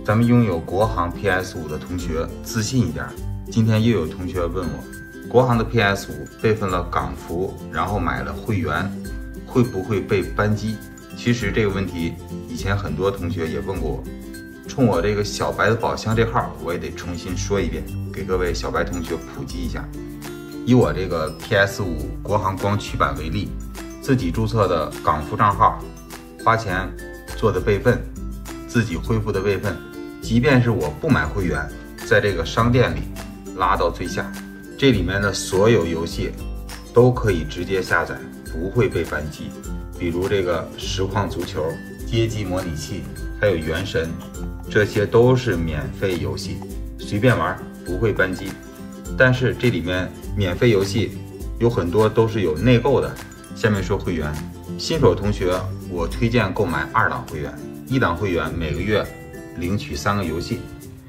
咱们拥有国行 PS5 的同学自信一点。今天又有同学问我，国行的 PS5 备份了港服，然后买了会员，会不会被扳机？其实这个问题以前很多同学也问过我，冲我这个小白的宝箱这号，我也得重新说一遍，给各位小白同学普及一下。以我这个 PS5 国行光驱版为例，自己注册的港服账号，花钱做的备份，自己恢复的备份，即便是我不买会员，在这个商店里拉到最下，这里面的所有游戏都可以直接下载，不会被扳机。比如这个实况足球、街机模拟器，还有原神，这些都是免费游戏，随便玩，不会扳机。但是这里面免费游戏有很多都是有内购的。下面说会员，新手同学我推荐购买2档会员，1档会员每个月领取3个游戏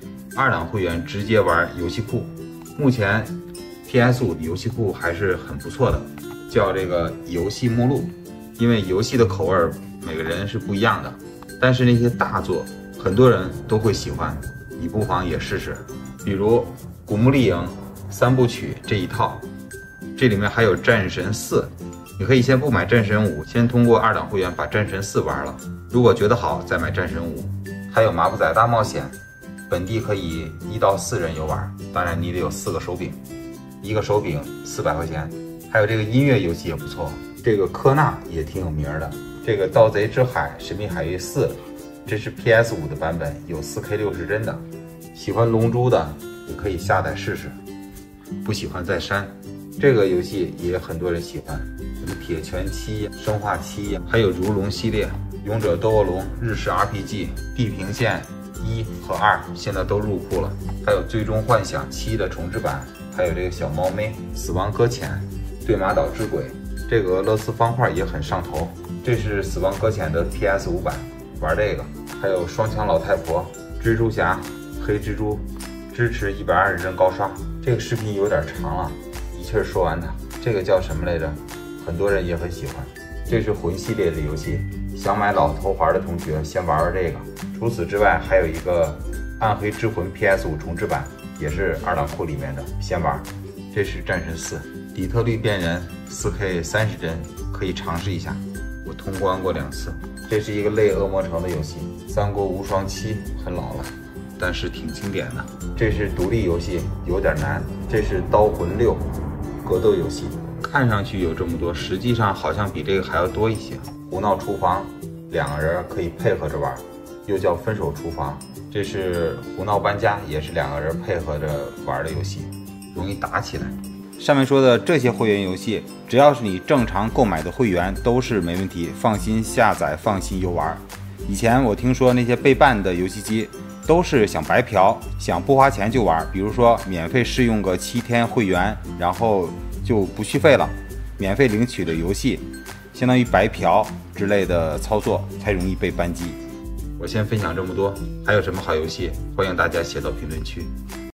，2档会员直接玩游戏库。目前 PS5 的游戏库还是很不错的，叫这个游戏目录。因为游戏的口味每个人是不一样的，但是那些大作很多人都会喜欢，你不妨也试试。比如古墓丽影3部曲这一套，这里面还有战神4，你可以先不买战神5，先通过2档会员把战神4玩了，如果觉得好再买战神5。还有麻布仔大冒险，本地可以1到4人游玩，当然你得有4个手柄，1个手柄400块钱。还有这个音乐游戏也不错，这个科纳也挺有名的，这个盗贼之海神秘海域4，这是 PS5 的版本，有4K 60帧的。喜欢龙珠的也可以下载试试，不喜欢再删。这个游戏也很多人喜欢，什么铁拳7、生化7，还有如龙系列、勇者斗恶龙、日式 RPG、地平线1和2现在都入库了，还有最终幻想7的重置版，还有这个小猫妹、死亡搁浅、对马岛之鬼，这个俄罗斯方块也很上头。这是死亡搁浅的 PS5 版，玩这个。还有双枪老太婆、蜘蛛侠、黑蜘蛛，支持120帧高刷。这个视频有点长了，一气儿说完它。这个叫什么来着？很多人也很喜欢。这是魂系列的游戏，想买老头环的同学先玩玩这个。除此之外，还有一个暗黑之魂 PS5 重置版，也是2档库里面的，先玩。这是战神4，底特律变人 4K 30帧，可以尝试一下，我通关过2次。这是一个类恶魔城的游戏，三国无双7很老了，但是挺经典的。这是独立游戏，有点难。这是刀魂6格斗游戏，看上去有这么多，实际上好像比这个还要多一些。胡闹厨房2个人可以配合着玩，又叫分手厨房。这是胡闹搬家，也是2个人配合着玩的游戏，容易打起来。上面说的这些会员游戏，只要是你正常购买的会员都是没问题，放心下载，放心游玩。以前我听说那些被办的游戏机都是想白嫖，想不花钱就玩，比如说免费试用个7天会员，然后就不续费了，免费领取的游戏相当于白嫖之类的操作，才容易被扳机。我先分享这么多，还有什么好游戏，欢迎大家写到评论区。